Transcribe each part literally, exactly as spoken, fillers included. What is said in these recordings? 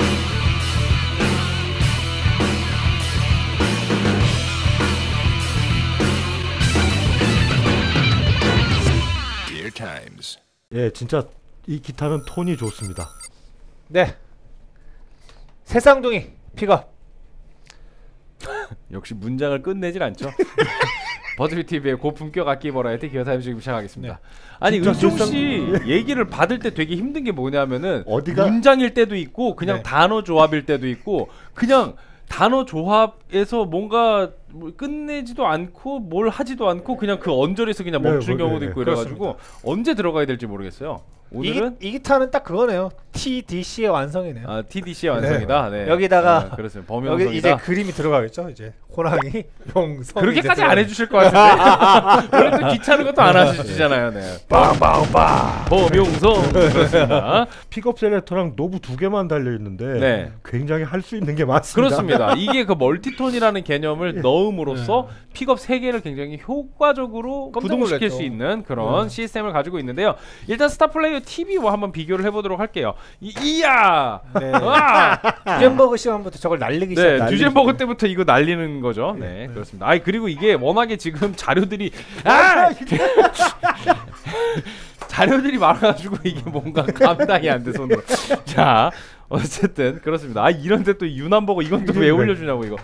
예, 진짜 이 기타는 톤이 좋습니다. 네. 새쌍둥이 픽업. 역시 문장을 끝내질 않죠. 버즈비티비의 고품격 악기 버라이어티 기어타임 지금 시작하겠습니다. 네. 아니 은총씨 얘기를 받을 때 되게 힘든 게 뭐냐면은 어디가? 문장일 때도 있고 그냥 네. 단어 조합일 때도 있고 그냥 단어 조합에서 뭔가 끝내지도 않고 뭘 하지도 않고 그냥 그 언저리에서 그냥 멈추는 네, 경우도 네, 있고 네, 이래가지고 그렇습니다. 언제 들어가야 될지 모르겠어요. 오늘은 이, 이 기타는 딱 그거네요. 티디씨의 완성이네요. 아 티디씨의 완성이다. 네. 네. 여기다가 네, 그렇습니다. 범용성이다. 여기 이제 그림이 들어가겠죠. 이제 호랑이, 용성. 그렇게까지 안 해주실 것 같은데. 원래 또 귀찮은 것도 안 하시잖아요. 네. 빵빵빵. 범용성. 그렇습니다. 픽업 셀렉터랑 노브 두 개만 달려 있는데 네. 굉장히 할 수 있는 게 많습니다. 그렇습니다. 이게 그 멀티톤이라는 개념을 네. 넣음으로써 네. 픽업 세 개를 굉장히 효과적으로 구동시킬 수 있는 그런 네. 시스템을 가지고 있는데요. 일단 스타플레이어 티비와 한번 비교를 해보도록 할게요. 이, 이야! 네. 듀젠버그 시간부터 저걸 날리기 시작. 네, 듀젠버그 때부터 이거 날리는 거죠. 네, 네. 그렇습니다. 아, 그리고 이게 워낙에 지금 자료들이 아! 자료들이 많아가지고 이게 뭔가 감당이 안 돼 손으로. 자. 어쨌든 그렇습니다. 아 이런데 또 유난보고 이건 또 왜 올려주냐고 이거.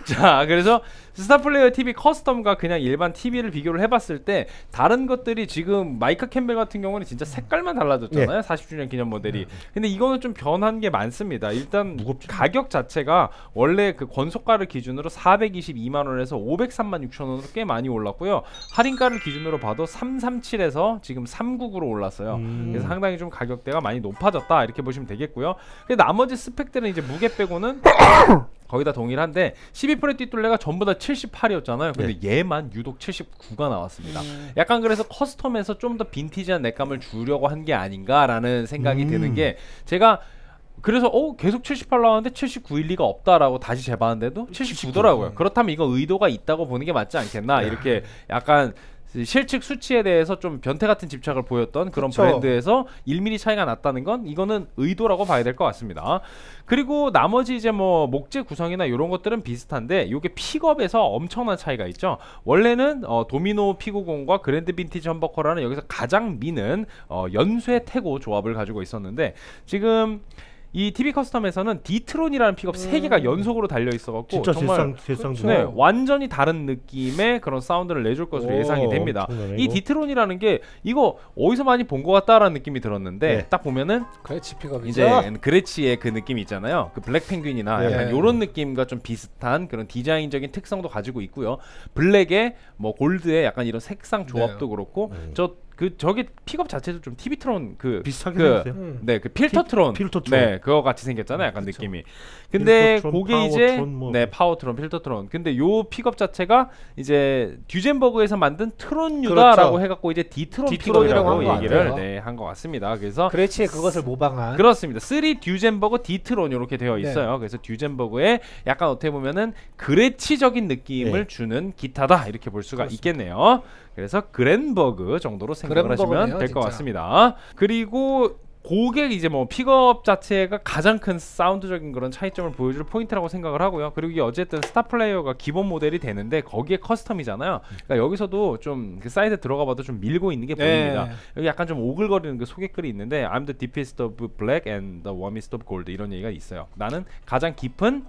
자 그래서 스타플레이어 티비 커스텀과 그냥 일반 티비를 비교를 해봤을 때 다른 것들이 지금 마이크 캠벨 같은 경우는 진짜 색깔만 달라졌잖아요. 네. 사십 주년 기념 모델이. 근데 이거는 좀 변한 게 많습니다. 일단 무겁지. 가격 자체가 원래 그 권속가를 기준으로 사백이십이만 원에서 오백삼만 육천 원으로 꽤 많이 올랐고요. 할인가를 기준으로 봐도 삼백삼십칠에서 지금 삼백구십구로 올랐어요. 음. 그래서 상당히 좀 가격대가 많이 높아졌다 이렇게 보시면 되겠고요. 나머지 스펙들은 이제 무게 빼고는 거의 다 동일한데 십이 프렛 뒷둘레가 전부 다 칠십팔이었잖아요. 근데 네. 얘만 유독 칠십구가 나왔습니다. 음. 약간 그래서 커스텀에서 좀 더 빈티지한 넥감을 주려고 한 게 아닌가라는 생각이 음. 드는 게 제가 그래서 어 계속 칠십팔 나왔는데 칠십구일 리가 없다라고 다시 재봤는데도 칠십구더라고요. 음. 그렇다면 이거 의도가 있다고 보는 게 맞지 않겠나 네. 이렇게 약간 실측 수치에 대해서 좀 변태 같은 집착을 보였던 그런 그쵸. 브랜드에서 일 밀리미터 차이가 났다는 건 이거는 의도라고 봐야 될 것 같습니다. 그리고 나머지 이제 뭐 목재 구성이나 이런 것들은 비슷한데 이게 픽업에서 엄청난 차이가 있죠. 원래는 어, 도미노 피구공과 그랜드 빈티지 험버커라는 여기서 가장 미는 어, 연쇄 태고 조합을 가지고 있었는데 지금 이 티비 커스텀에서는 디트론이라는 픽업 음. 세 개가 연속으로 달려 있어갖고 진짜 정말 실상, 실상 네, 완전히 다른 느낌의 그런 사운드를 내줄 것으로 오, 예상이 됩니다. 이 디트론이라는 게 이거 어디서 많이 본 것 같다라는 느낌이 들었는데 네. 딱 보면은 그레치 픽업이죠. 이제 그레치의 그 느낌 있잖아요. 그 블랙 펭귄이나 네. 약간 요런 느낌과 좀 비슷한 그런 디자인적인 특성도 가지고 있고요. 블랙에 뭐 골드에 약간 이런 색상 조합도 네. 그렇고 음. 저 그 저기 픽업 자체도 좀 티비트론 그 비슷하게 그, 생겼어요. 음. 네, 그 필터트론. 피, 필터트론. 네, 그거 같이 생겼잖아요. 약간 그쵸. 느낌이. 근데 필터트론, 그게 이제 뭐. 네, 파워트론, 필터트론. 근데 요 픽업 자체가 이제 듀젠버그에서 만든 트론유다라고 그렇죠. 해 갖고 이제 디트론 픽업이라고 얘기를 네, 한 것 같습니다. 그래서 그레치의 그것을 모방한 그렇습니다. 쓰리 듀젠버그 디트론 이렇게 되어 있어요. 네. 그래서 듀젠버그의 약간 어떻게 보면은 그레치적인 느낌을 네. 주는 기타다. 이렇게 볼 수가 그렇습니다. 있겠네요. 그래서 그랜버그 정도로 생각을 하시면 될 것 같습니다. 그리고 그게 이제 뭐 픽업 자체가 가장 큰 사운드적인 그런 차이점을 보여줄 포인트라고 생각을 하고요. 그리고 이게 어쨌든 스타플레이어가 기본 모델이 되는데 거기에 커스텀이잖아요. 그러니까 여기서도 좀 그 사이드에 들어가 봐도 좀 밀고 있는 게 보입니다. 네. 여기 약간 좀 오글거리는 그 소개글이 있는데 I'm the deepest of black and the warmest of gold 이런 얘기가 있어요. 나는 가장 깊은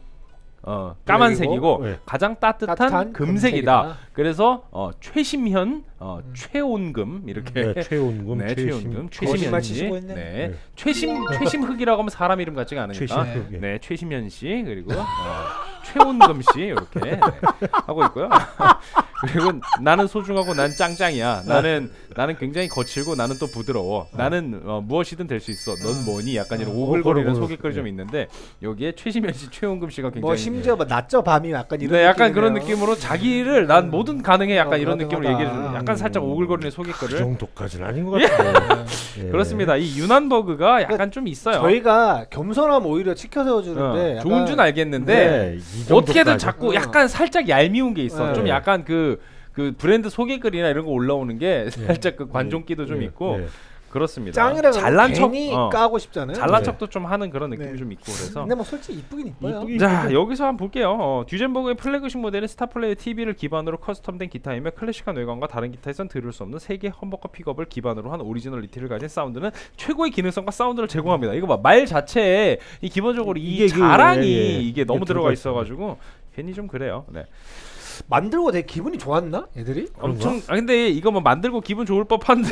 어, 까만색이고 네. 가장 따뜻한, 따뜻한 금색이다. 금색이다. 그래서 어, 최심현, 어, 음. 최온금 이렇게 네, 최온금, 네, 최온금, 최심현 씨, 네. 네. 최심 최심흑이라고 하면 사람 이름 같지가 않으니까, 최심흑, 네, 최심현 씨 그리고 어, 최온금 씨 이렇게 네, 하고 있고요. 그리고 나는 소중하고 난 짱짱이야. 나는 나는 굉장히 거칠고 나는 또 부드러워. 어. 나는 어, 무엇이든 될 수 있어. 넌 뭐니? 약간 이런 오글거리는 어, 소개글이 네. 좀 있는데 여기에 최심현 씨, 최온금 씨가 굉장히 뭐 심지어 뭐 낮저 밤이 약간 이런 네, 약간 그런 느낌으로 자기를 난 뭐든 가능해 약간 어, 이런 느낌으로 얘기해 주는 약간 살짝 오글거리는 소개글을 그 정도까지는 아닌 것 같아요. 예. 그렇습니다. 이 유난버그가 약간 그러니까 좀 있어요. 저희가 겸손함 오히려 치켜 세워주는데 어, 좋은 줄 알겠는데 네, 어떻게든 자꾸 어. 약간 살짝 얄미운 게 있어. 네. 좀 약간 그 그 브랜드 소개글이나 이런 거 올라오는 게 살짝 그 관종기도 좀 있고 그렇습니다. 짱이라 잘난 척 괜히 어. 까고 싶잖아요. 잘난 네. 척도 좀 하는 그런 느낌이 네. 좀 있고 그래서. 근데 뭐 솔직히 이쁘긴 이뻐요. 이쁘긴 자 이쁜데. 여기서 한번 볼게요. 어, 듀젠버그의 플래그십 모델은 스타플레이어 티비를 기반으로 커스텀된 기타이며 클래식한 외관과 다른 기타에선 들을 수 없는 세개 험버커 픽업을 기반으로 한 오리지널리티를 가진 사운드는 최고의 기능성과 사운드를 제공합니다. 이거 봐, 말 자체에 이 기본적으로 이 이게 그- 자랑이 예, 예. 이게 너무 이게 들어가 들어가 있어가지고 괜히 좀 그래요. 네. 만들고 되게 기분이 좋았나? 애들이? 엄청 아 근데 이거 뭐 만들고 기분 좋을 법한데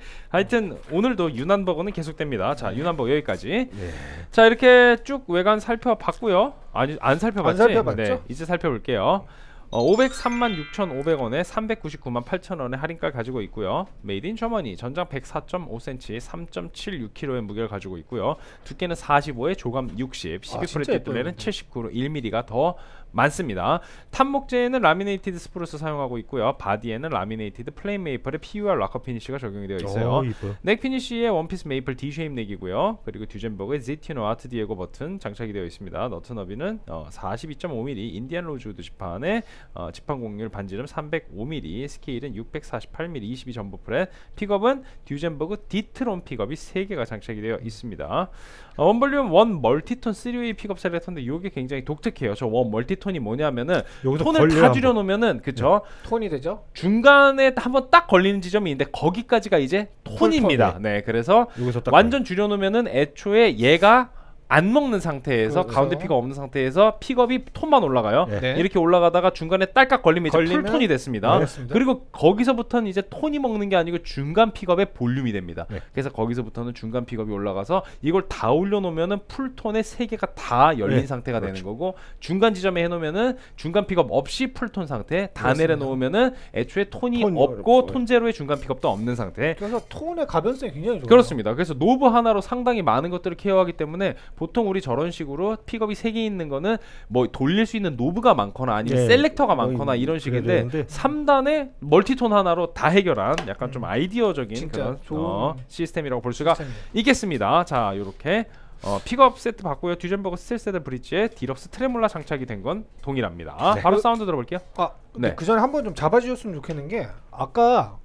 하여튼 오늘도 유난버거는 계속됩니다. 자 유난버거 여기까지. 예. 자 이렇게 쭉 외관 살펴봤고요. 아니 안 살펴봤지? 안 살펴봤죠? 네, 이제 살펴볼게요. 어, 오백삼만 육천오백 원에 삼백구십구만 팔천 원의 할인가 가지고 있고요. 메이드 인 저머니 전장 백사 점 오 센티미터 삼 점 칠육 킬로그램의 무게를 가지고 있고요. 두께는 사십오에 조감 육십, 십이 진짜 프레트 예뻐요, 둘레는 근데. 칠십구로 일 밀리미터가 더 많습니다. 탑목재에는 라미네이티드 스프루스 사용하고 있고요. 바디에는 라미네이티드 플레인 메이플의 피유알 락커 피니쉬가 적용이 되어 있어요. 어, 이뻐요. 넥 피니쉬의 원피스 메이플 D 쉐입 넥이고요. 그리고 듀젠버그의 지티노 아트 디에고 버튼 장착이 되어 있습니다. 너트 너비는 어, 사십이 점 오 밀리미터 인디안 로즈우드 지판에 어, 지판 공률 반지름 삼백오 밀리미터 스케일은 육백사십팔 밀리미터 이십이 전보 프렛. 픽업은 듀젠버그 디트론 픽업이 세 개가 장착이 되어 있습니다. 어, 원볼륨 원 멀티톤 쓰리 웨이 픽업 셀렉터인데 이게 굉장히 독특해요. 저 원 멀티톤이 뭐냐면은 여기서 톤을 걸려요, 다 한번. 줄여 놓으면은 그쵸? 톤이 되죠? 중간에 한번 딱 걸리는 지점이 있는데 거기까지가 이제 톤입니다. 톤, 네, 그래서 여기서 딱 완전 줄여놓으면은 애초에 얘가 안 먹는 상태에서 그래서? 가운데 픽업 없는 상태에서 픽업이 톤만 올라가요. 네. 네. 이렇게 올라가다가 중간에 딸깍 걸리면 이제 걸리면? 풀톤이 됐습니다. 네, 그렇습니다. 그리고 거기서부터는 이제 톤이 먹는 게 아니고 중간 픽업의 볼륨이 됩니다. 네. 그래서 거기서부터는 중간 픽업이 올라가서 이걸 다 올려놓으면은 풀톤의 세 개가 다 열린 네, 상태가 그렇죠. 되는 거고 중간 지점에 해놓으면은 중간 픽업 없이 풀톤 상태, 다 그렇습니다. 내려놓으면은 애초에 톤이 톤이 없고 어렵죠. 톤 제로의 중간 픽업도 없는 상태. 그래서 톤의 가변성이 굉장히 좋아요. 그렇습니다. 그래서 노브 하나로 상당히 많은 것들을 케어하기 때문에 보통 우리 저런 식으로 픽업이 세 개 있는 거는 뭐 돌릴 수 있는 노브가 많거나 아니면 네. 셀렉터가 거의 많거나 이런 그래야 식인데 되는데. 삼 단에 멀티톤 하나로 다 해결한 약간 좀 아이디어적인 진짜 그런 좋은 어, 시스템이라고 볼 수가 시스템이에요. 있겠습니다. 자, 요렇게 어, 픽업 세트 받고요. 듀젠버그 스틸 세대 브릿지에 디럭스 트레몰라 장착이 된 건 동일합니다. 네. 바로 사운드 들어볼게요. 아, 근데 네. 그 전에 한번 좀 잡아주셨으면 좋겠는 게 아까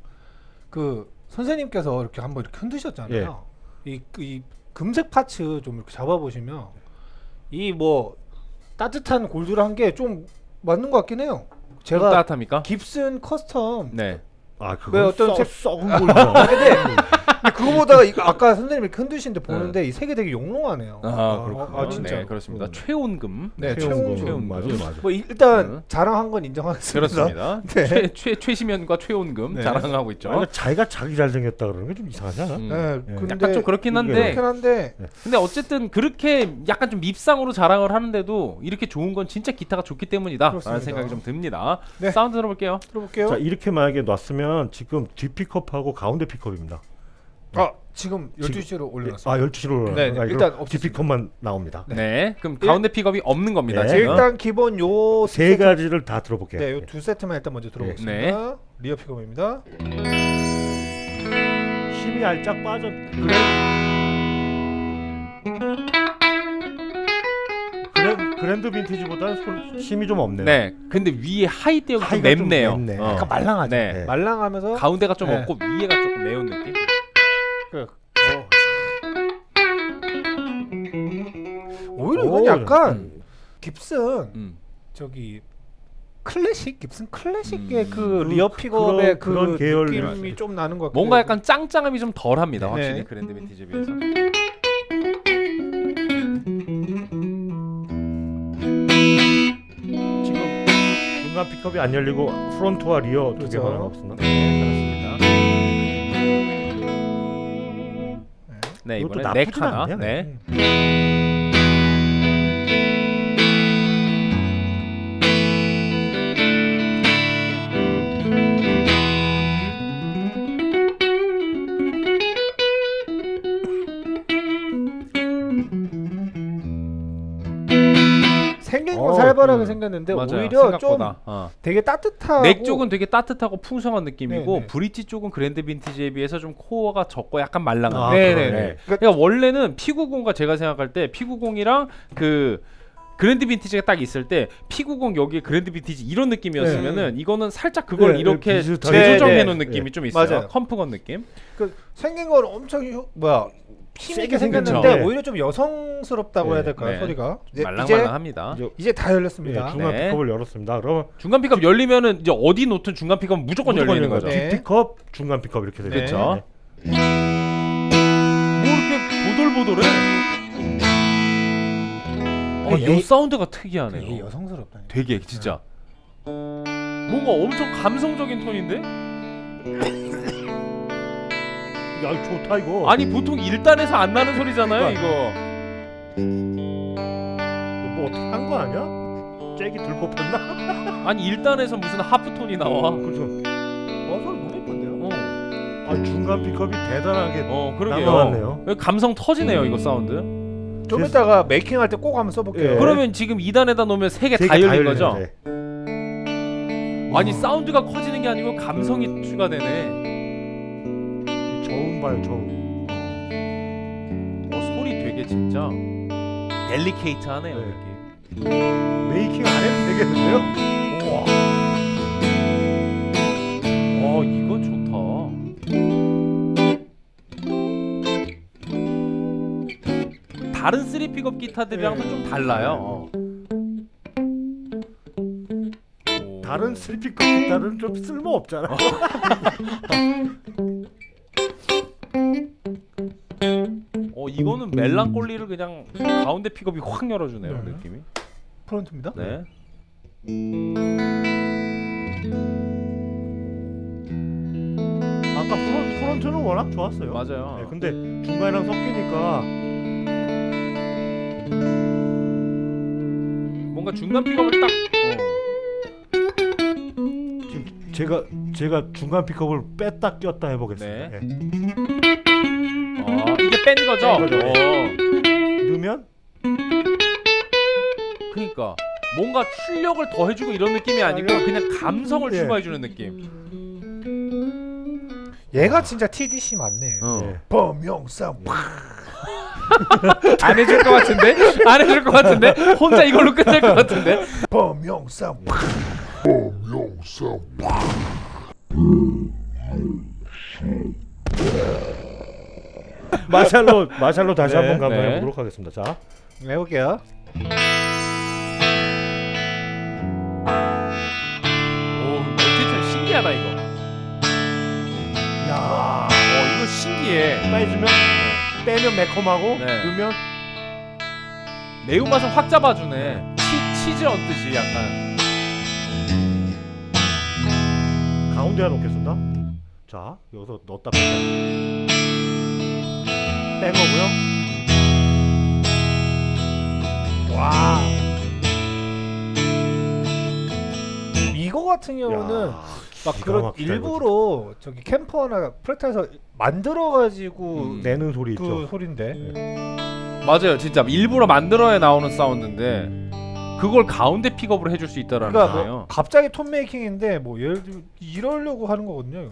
그 선생님께서 이렇게 한번 이렇게 흔드셨잖아요. 이, 그, 이 금색 파츠 좀 이렇게 잡아보시면 이 뭐 따뜻한 골드를 한 게 좀 맞는 것 같긴 해요. 좀 제가 따뜻합니까? 깁슨 커스텀 네. 아 왜 그거 어떤 썩, 책- 썩은 걸로. 근데 근데 그거보다 이거 아까 선생님이 이렇게 흔드시는데 보는데 이 색이 되게 용롱하네요. 아, 그렇군요. 아, 진짜. 네, 그렇습니다. 음. 최온금. 네, 최운금. 최운금. 맞아요, 맞아요. 뭐 이- 일단 음. 자랑한 건 인정하겠습니다. 그렇습니다. 네. 최, 최, 최시면과 최온금 네. 자랑하고 있죠. 아니, 자기가 자기 잘생겼다 그러는 게 좀 이상하지 않아? 음. 네, 예. 근데 약간 좀 그렇긴 한데 그렇긴 한데 근데 어쨌든 그렇게 약간 좀 밉상으로 자랑을 하는데도 이렇게 좋은 건 진짜 기타가 좋기 때문이다 라는 그렇습니다. 생각이 좀 듭니다. 네. 사운드 들어볼게요. 들어볼게요. 자 이렇게 만약에 놨으면 지금 뒷 픽업하고 가운데 픽업입니다. 아 지금 열두 시로 올려놨습니다. 아 열두 시로 네, 네, 일단 뒷 픽업만 나옵니다. 네. 그럼 가운데 픽업이 없는 겁니다. 네. 지금. 일단 기본 요 세 세트- 가지를 다 들어볼게요. 네, 요 두 세트만 일단 먼저 들어보겠습니다. 네. 리어 픽업입니다. 힘이 알짝 빠졌. 그래. 그래 그랜드 빈티지보다는 힘이 좀 없네요. 네. 근데 위에 하이 대역이 좀 하이가 좀 맵네요. 맵네. 어. 약간 말랑하죠. 네. 네. 말랑하면서 가운데가 좀 네. 없고 위에가 조금 매운 느낌. 그, 어. 오히려 이건 오, 약간 음. 깁슨 음. 저기 클래식 깁슨 클래식의 음. 그 리어 픽업의 그런- 그 그런 계열 느낌이 좀 나는 것 같아요. 뭔가 약간 짱짱함이 좀 덜합니다. 네. 확실히 그랜드 빈티지에 비해서. 지금 중간 픽업이 안 열리고 프론트와 리어 두 그렇죠. 개만 없었나? 네, 그렇습니다. 네, 이것도 이번엔 나쁘진 넥 하나. 않네요. 네. 생긴 어, 건 살벌하게 그- 생겼는데 맞아요. 오히려 좀 생각보다. 어. 되게 따뜻하고 넥 쪽은 되게 따뜻하고 풍성한 느낌이고 네, 네. 브릿지 쪽은 그랜드 빈티지에 비해서 좀 코어가 적고 약간 말랑한 아, 느낌. 네네네. 그러네. 그러니까 그러니까 원래는 피 구십과 제가 생각할 때 피 구십이랑 그 그랜드 빈티지가 딱 있을 때 피 구십 여기에 그랜드 빈티지 이런 느낌이었으면은 네. 이거는 살짝 그걸 네, 이렇게 비슷하게. 재조정해 놓은 네, 느낌이 네. 좀 있어요. 맞아요. 컴프건 느낌. 그 생긴 건 엄청 효, 뭐야 힘있게 세게 생겼는데 생겼죠. 오히려 좀 여성스럽다고 네. 해야 될까요? 네. 소리가 이제 말랑말랑합니다. 이제 이제 다 열렸습니다. 예, 중간 네. 픽업을 열었습니다. 그러면 중간 픽업 열리면은 이제 어디 놓든 중간 픽업은 무조건, 무조건 열리는 열리는 거죠. 거죠. 네. 뒷 픽업, 중간 픽업 이렇게 되죠. 그렇죠. 뭐 이렇게 보돌보돌해. 어, 되게 이 사운드가 특이하네요. 되게 여성스럽다. 되게 진짜 뭔가 엄청 감성적인 톤인데? 야, 좋다 이거. 아니 보통 일 단에서 안 나는 소리잖아요 이거. 뭐 어떻게 한 거 아니야? 잭이 들고 폈나? 아니 일 단에서 무슨 하프톤이 나와. 그죠. 어 소리 너무 예쁜데요? 어, 아, 중간 픽업이 대단하게 어 남아왔네요. 그러게요. 감성 터지네요 이거 사운드. 좀 그래서- 이따가 메이킹할 때 꼭 한번 써볼게요. 예. 그러면 지금 이 단에다 놓으면 세 개 세 다 개 열린 열리는 거죠? 네. 아니 사운드가 커지는 게 아니고 감성이 추가되네. 저음 봐요, 저음. 어, 소리 되게 진짜 델리케이트하네요 네. 느낌. 메이킹 안 해도 되겠는데요? 우와. 어 이거 좋다. 다른 쓰리 픽업 기타들이랑도 네. 좀 달라요. 오. 다른 슬피커 기타는 좀 쓸모 없잖아. 어 이거는 멜랑콜리를 그냥 가운데 픽업이 확 열어주네요 네. 느낌이. 프론트입니다. 네. 아까 프론트, 프론트는 워낙 좋았어요. 맞아요. 네, 근데 중간이랑 섞이니까 뭔가 중간 픽업을 딱. 지금 제가 제가 중간 픽업을 뺐다 꼈다 해보겠습니다. 네. 네. 어, 어 이게 뺀 거죠. 뺀 거죠. 어. 넣으면 그러니까 뭔가 출력을 더 해주고 이런 느낌이 아니고 그냥 감성을 예. 추가해주는 느낌. 얘가 진짜 티디씨 맞네. 어. 네. 범용삼. 안 해줄 것 같은데? 안 해줄 것 같은데? 혼자 이걸로 끝낼 것 같은데? 범용삼. 마샬로 마샬로 다시 네. 한번 감상해 네. 보도록 하겠습니다. 자, 해볼게요. 오, 어쨌든 신기하다 이거. 야, 어, 이거 신기해. 빼주면 빼면 매콤하고 네. 넣으면 매운맛을 확 잡아주네. 치, 치즈 얹듯이 약간. 가운데에 놓겠습니다. 자, 여기서 넣었다 뺐다 뺀 거고요. 와. 이거 같은 경우는 야, 막 기가 그런 막히다, 일부러 저기 캠퍼나 프레타에서 만들어 가지고 음. 내는 소리 그 있죠. 소리인데. 맞아요. 진짜 일부러 만들어야 나오는 사운드인데 그걸 가운데 픽업을 해줄 수 있다라는 그러니까 거예요. 뭐 갑자기 톤 메이킹인데 뭐 예를 들어 이러려고 하는 거거든요.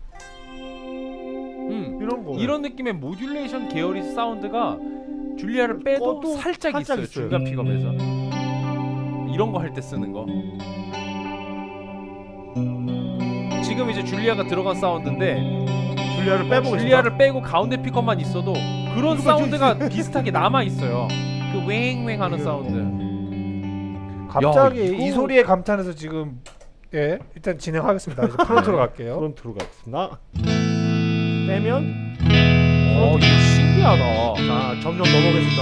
음. 이런 거. 이런 느낌의 모듈레이션 계열의 사운드가 줄리아를 빼도 그것도 살짝, 살짝 있어요. 있어요. 중간 픽업에서 이런 거 할 때 쓰는 거. 지금 이제 줄리아가 들어간 사운드인데 줄리아를 빼보고 줄리아를 빼고 가운데 픽업만 있어도 그런 이거 사운드가 비슷하게 남아 있어요. 그 웽웽 하는 사운드. 갑자기 야, 이거- 이 소리에 감탄해서 지금 예 일단 진행하겠습니다. 이제 프론트로 갈게요. 프론트로 가겠습니다. 빼면 어, 이거 신기하다. 자, 점점 넘어가겠습니다.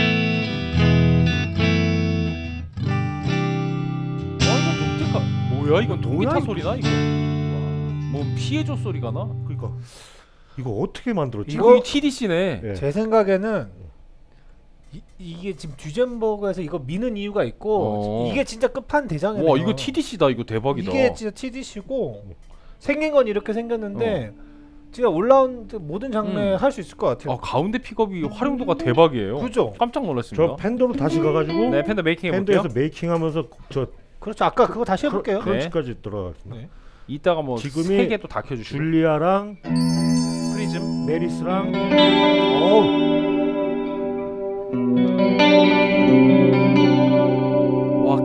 와, 이거 독특하. 뭐야, 이건 동기타 뭐야, 소리나 이거? 뭐 피해줘 소리가 나? 그러니까 이거 어떻게 만들었지? 이거 이거- 티디씨네. 예. 제 생각에는 이, 이게 지금 듀젠버그에서 이거 미는 이유가 있고 어. 이게 진짜 끝판 대장이에요. 와, 이거 티디씨다. 이거 대박이다. 이게 진짜 티디씨고 생긴 건 이렇게 생겼는데 진짜 올라온 모든 장르에 음. 할 수 있을 것 같아요. 아, 가운데 픽업이 활용도가 대박이에요. 그죠? 깜짝 놀랐습니다. 저 팬더로 다시 가가지고 네, 팬더 메이킹 해볼게요. 팬더에서 메이킹하면서 저 그렇죠. 아까 그거 다시 해볼게요. 그래. 크런치까지 들어가겠습니다. 네. 이따가 뭐 지금이 세 개도 다 켜주시고. 줄리아랑 프리즘. 메리스랑 어우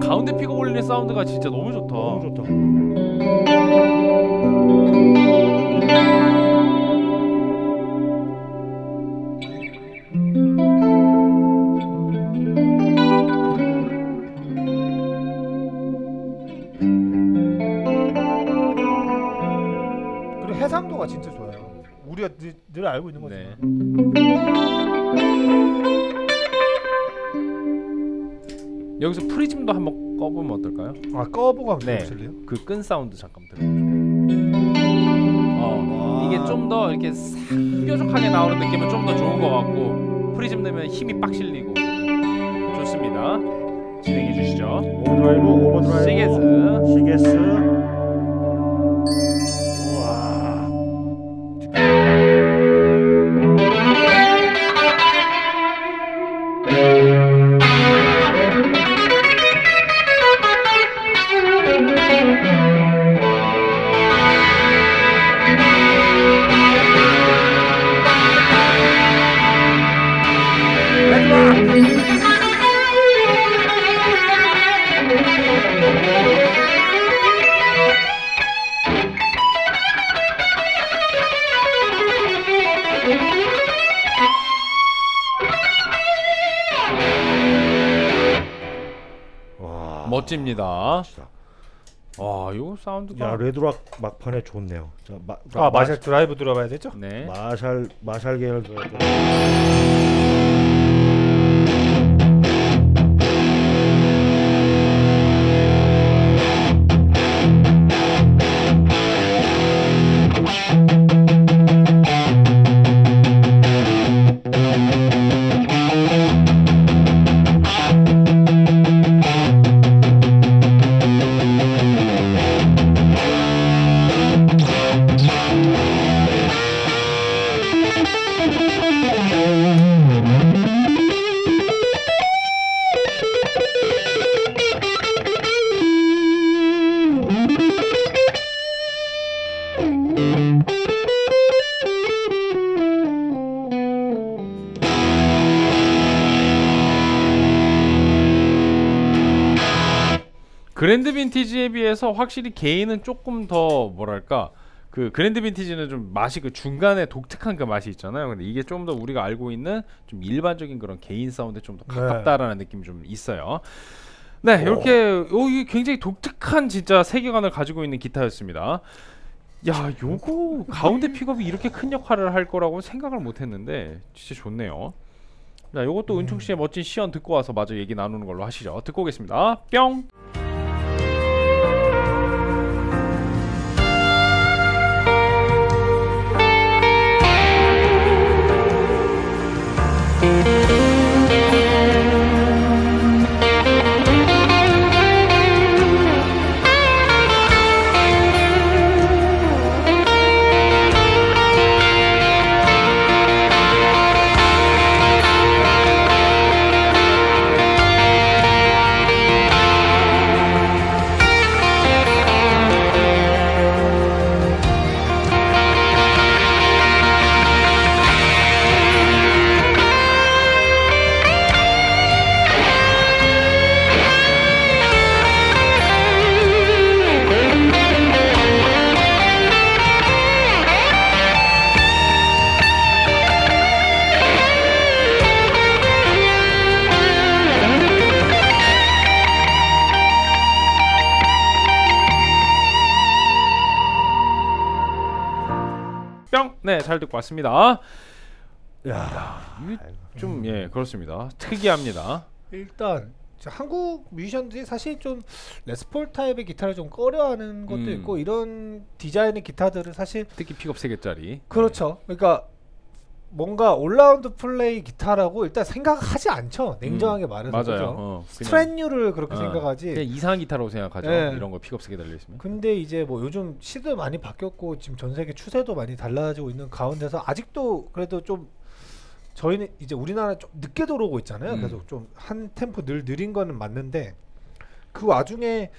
가운데 픽업 올리는 사운드가 진짜 너무 좋다. 너무 좋다. 그리고 해상도가 진짜 좋아요. 우리가 늘, 늘 알고 있는 거지만. 네. 여기서 프리즘도 한번 꺼보면 어떨까요? 아 꺼보고 한번 네. 들어보실래요? 그 끈 사운드 잠깐 들어보죠. 어, 이게 좀 더 이렇게 싹 뾰족하게 나오는 느낌은 좀 더 좋은 것 같고 프리즘 넣으면 힘이 빡 실리고 좋습니다. 진행해 주시죠. 오버드라이브, 오버드라이브. 시게스. 시게스. 우와. 와. 멋집니다. 진짜. 와, 요 사운드가 야, 레드락 막판에 좋네요. 자, 마, 아 마샬 드라이브 들어봐야 되죠? 네. 마샬 마샬 계열 들어야 돼. 그랜드 빈티지에 비해서 확실히 개인은 조금 더 뭐랄까 그 그랜드 빈티지는 좀 맛이 그 중간에 독특한 그 맛이 있잖아요. 근데 이게 좀 더 우리가 알고 있는 좀 일반적인 그런 개인 사운드에 좀 더 가깝다라는 네. 느낌이 좀 있어요. 네, 이렇게 오, 이게 굉장히 독특한 진짜 세계관을 가지고 있는 기타였습니다. 야, 요거 가운데 pik업이 이렇게 큰 역할을 할 거라고 생각을 못했는데 진짜 좋네요. 자, 요것도 음. 은총 씨의 멋진 시연 듣고 와서 마저 얘기 나누는 걸로 하시죠. 듣고 오겠습니다. 뿅. 뿅! 네, 잘 듣고 왔습니다. 야, 좀 예, 그렇습니다. 특이합니다. 일단 한국 뮤지션들이 사실 좀 레스폴 타입의 기타를 좀 꺼려하는 것도 음. 있고 이런 디자인의 기타들은 사실 특히 픽업 세 개짜리. 그렇죠. 그러니까 뭔가 올라운드 플레이 기타라고 일단 생각하지 않죠. 냉정하게 음, 말해서. 맞아요. 그죠? 어, 스트랩류를 그렇게 어, 생각하지. 그냥 이상한 기타라고 생각하죠. 네. 이런 거 픽업 세 개 달려 있으면. 근데 이제 뭐 요즘 시대도 많이 바뀌었고 지금 전 세계 추세도 많이 달라지고 있는 가운데서 아직도 그래도 좀 저희는 이제 우리나라 좀 늦게 들어오고 있잖아요. 음. 계속 좀 한 템포 늘 느린 거는 맞는데 그 와중에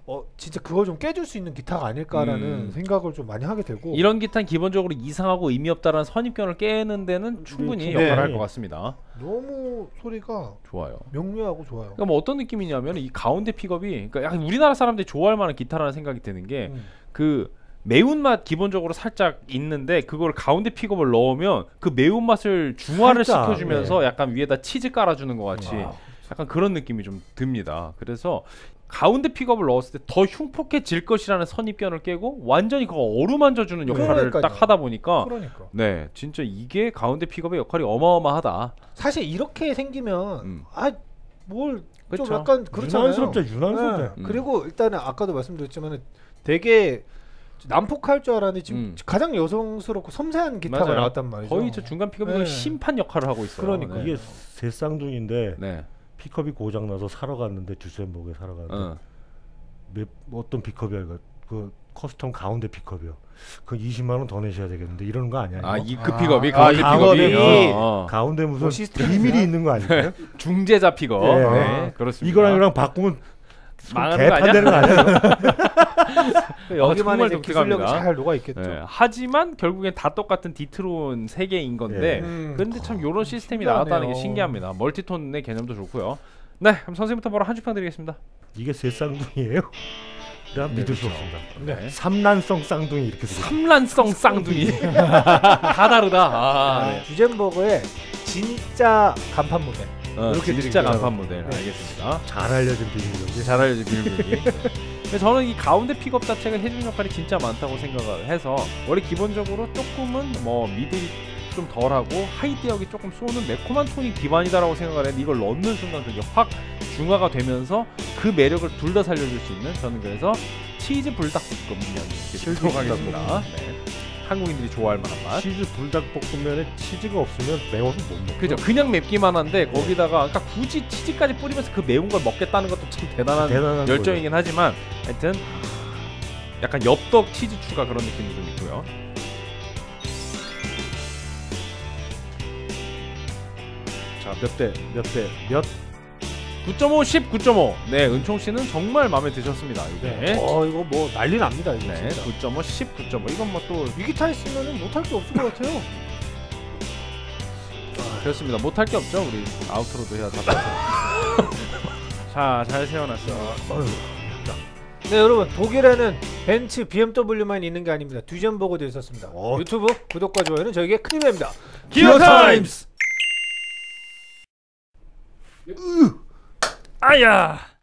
어 진짜 그걸 좀 깨줄 수 있는 기타가 아닐까라는 음. 생각을 좀 많이 하게 되고 이런 기타는 기본적으로 이상하고 의미 없다라는 선입견을 깨는 데는 충분히 네. 역할을 할 것 같습니다. 너무 소리가 좋아요. 명료하고 좋아요. 그러니까 뭐 어떤 느낌이냐면 이 가운데 픽업이 그러니까 약간 우리나라 사람들이 좋아할 만한 기타라는 생각이 드는 게 음. 그 매운맛 기본적으로 살짝 있는데 그걸 가운데 픽업을 넣으면 그 매운맛을 중화를 살짝, 시켜주면서 네. 약간 위에다 치즈 깔아주는 것 같이 와. 약간 그런 느낌이 좀 듭니다. 그래서 가운데 픽업을 넣었을 때 더 흉폭해질 것이라는 선입견을 깨고 완전히 그거 어루만져주는 역할을 그러니까요. 딱 하다 보니까 그러니까 네 진짜 이게 가운데 픽업의 역할이 어마어마하다. 사실 이렇게 생기면 음. 아 뭘 좀 그쵸. 약간 그렇잖아요. 유난스럽죠, 유난스럽죠. 네. 음. 그리고 일단은 아까도 말씀드렸지만 되게 난폭할 줄 알았는데 지금 음. 가장 여성스럽고 섬세한 기타가 맞아요. 나왔단 말이죠. 거의 저 중간 픽업이 네. 거의 심판 역할을 하고 있어요. 그러니까. 네. 이게 새 쌍둥이인데 네. 픽업이 고장 나서 사러 갔는데 주센복에 사러 갔는데 어. 몇, 어떤 픽업이야 이거 그 커스텀 가운데 픽업이요. 그 이십만 원 더 내셔야 되겠는데 이러는 거 아니야? 아 이거? 이 그 아, 픽업이 아, 가운데 이 픽업이 픽업이. 어, 어. 가운데 무슨 뭐 시스템이 비밀이 있나? 있는 거 아닐까요? 중재자 픽업. 예. 네, 그렇습니다. 이거랑 이거랑 바꾸면 망하는 거 아니야? 개판되는 거 아니에요? 여기만의 정말 이제 기술력이 독특합니다. 잘 녹아 있겠죠. 네. 하지만 결국엔 다 똑같은 디트론 세 개인 건데 예. 음. 근데 참 요런 시스템이 신기하네요. 나왔다는 게 신기합니다. 멀티톤의 개념도 좋고요. 네, 그럼 선생님부터 바로 한 줄 평 드리겠습니다. 이게 새 쌍둥이에요? 나 믿을 수 없습니다. 네. 삼란성 쌍둥이 이렇게 되겠 삼란성 쌍둥이 다 다르다. 아, 네. 주젠버그의 진짜 간판 모델. 어, 이렇게 진짜 드릴게요. 간판 모델 네. 알겠습니다. 잘 알려진 비밀이죠. 잘 알려진 비밀이. 근데 저는 이 가운데 픽업 자체가 해주는 역할이 진짜 많다고 생각을 해서 원래 기본적으로 조금은 뭐 미들이 좀 덜하고 하이디역이 조금 쏘는 매콤한 톤이 기반이다라고 생각을 했는데 이걸 넣는 순간 그게 확 중화가 되면서 그 매력을 둘 다 살려줄 수 있는 저는 그래서 치즈 불닭볶음면 이렇게 드리도록 하겠습니다. 네. 한국인들이 좋아할 만한 맛. 치즈 불닭볶음면에 치즈가 없으면 매워서 못 먹어. 그죠. 그냥 맵기만 한데 거기다가 그러니까 굳이 치즈까지 뿌리면서 그 매운 걸 먹겠다는 것도 참 대단한, 대단한 열정이긴 하지만 하여튼 약간 엽떡 치즈 추가 그런 느낌이 좀 있고요. 자, 몇 대, 몇 대, 몇. 구 점 오, 십, 구 점 오. 네, 은총 씨는 정말 마음에 드셨습니다. 이게. 어 이거 뭐 난리 납니다 이거 네, 진짜. 구 점 오, 십, 구 점 오. 이건 뭐 또 이 기타 있으면은 못할 게 없을 것 같아요. 그렇습니다. 못할 게 없죠. 우리 아우트로도 해야 다. 자, 잘 세워놨어. 네 여러분 독일에는 벤츠, 비엠더블유만 있는 게 아닙니다. 듀젠버그도 있었습니다. 어. 유튜브 구독과 좋아요는 저에게 큰 힘이 됩니다. 기어 타임스. 아야.